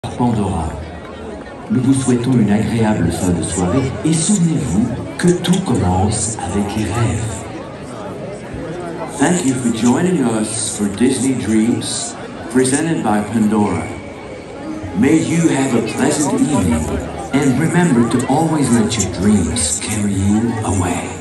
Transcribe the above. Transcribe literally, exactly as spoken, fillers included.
Pandora. Nous vous souhaitons une agréable fin de soirée et souvenez-vous que tout commence avec les rêves. Thank you for joining us for Disney Dreams, presented by Pandora. May you have a pleasant evening and remember to always let your dreams carry you away.